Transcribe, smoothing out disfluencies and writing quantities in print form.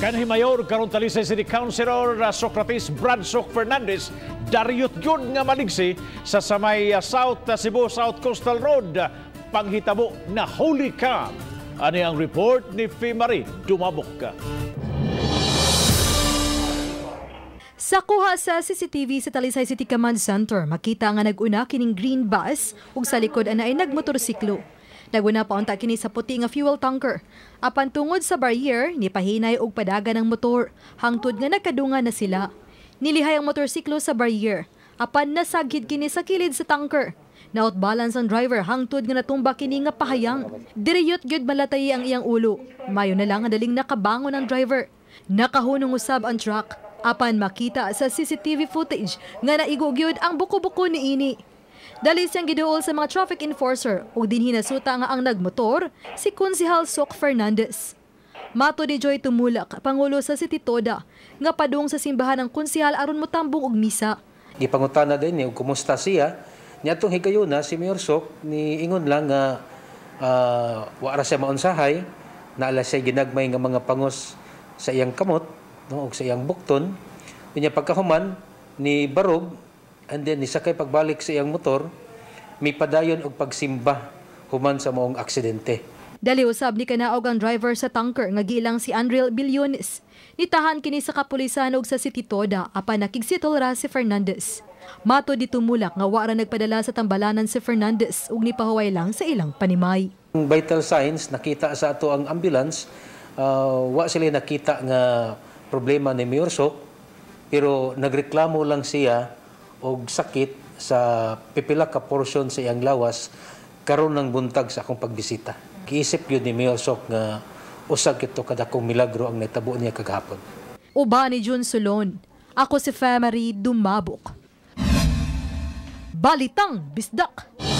Mayor karon talisay City Councilor Socrates Bradsok Fernandez daryot yun nga maligsi sa samay South Cebu South Coastal Road panghitabo na holy camp. Ani ang report ni Fimari Dumabok. Sa kuha sa CCTV sa Talisay City Command Center, makita nga nag-una kining green bus ug sa likod ana ay nagmotorsiklo. Naguna pa unta kini sa puti nga fuel tanker. Apan tungod sa barrier, nipahinay og padaga ng motor, hangtod nga nagkadungan na sila. Nilihay ang motorsiklo sa barrier, apan nasagid kini sa kilid sa tanker. Na-outbalance ang driver hangtod nga natumba kini nga pahayang. Diriyot gyud malatay ang iyang ulo. Mayo na lang ang daling nakabangon ang driver. Nakahunong usab ang truck. Apan makita sa CCTV footage nga naigo gyud ang buko-buko ni ini. Dali siyang giduol sa mga traffic enforcer ug dinhi nasuta nga ang nagmotor si Konsehal Soc Fernandez. Mato ni Joy Tumulak, pangulo sa City Toda, nga padung sa simbahan ng konsehal aron motambong og misa. Gipangutana din niya kumusta siya. Niatong higayuna si Mayor Soc ni ingon lang nga wa ra siya maunsahay, naala siya ginagmay nga mga pangos sa iyang kamot, no, og sa iyang bukton. Unya pagkahuman ni barog and then nisakay pagbalik sa iyang motor, may padayon og pagsimba human sa maong aksidente. Dali usab ni kanaog ang driver sa tanker nga giilang si Andrel Billones. Nitahan kini sa kapulisan ug sa City Toda apan nakigsitol ra si Fernandez. Mato di Tumulak nga wa ra nagpadala sa tambalanan si Fernandez ug nipahuway lang sa ilang panimay. Vital signs nakita sa ato ang ambulance, wa sila nakita nga problema ni Mayor Soc, pero nagreklamo lang siya og sakit sa pipila ka portion sa iyang lawas karon ng buntag sa akong pagbisita. Giisip yun ni Mayor Soc nga usag ito kadakong milagro ang natabo niya kagahapon. Uba ni Jun Solon, ako si Fimari Dumabok. Balitang Bisdak.